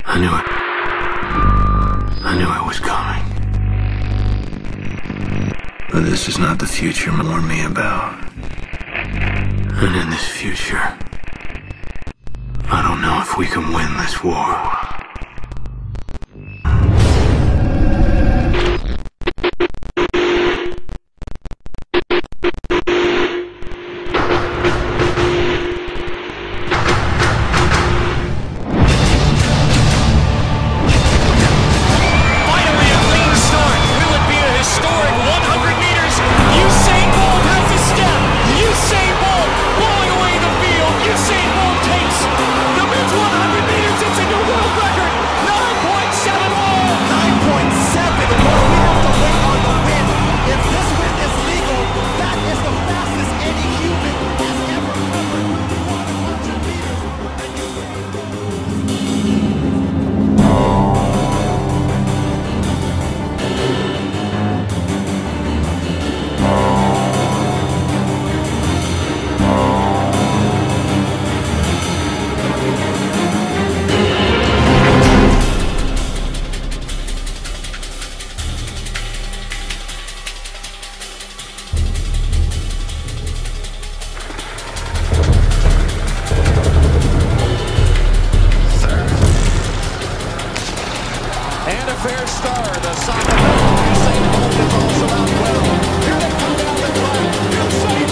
I knew it. I knew it was coming. But this is not the future you warned me about. And in this future, I don't know if we can win this war. fair start. Usain Bolt is also out well. Here they come down the track. Usain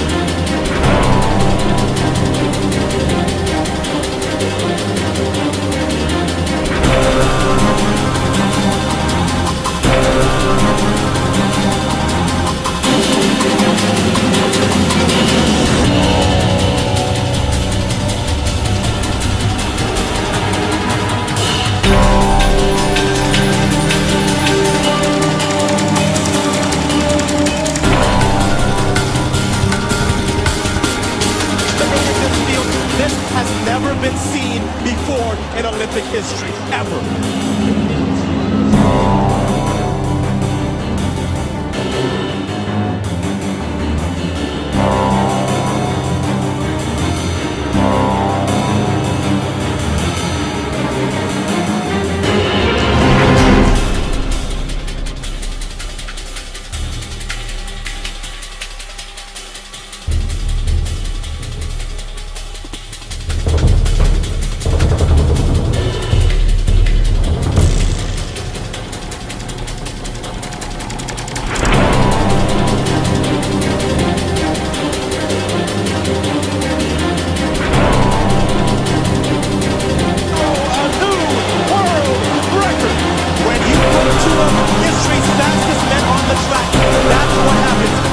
has never been seen before in Olympic history, ever. History's fastest men on the track. That's what happens.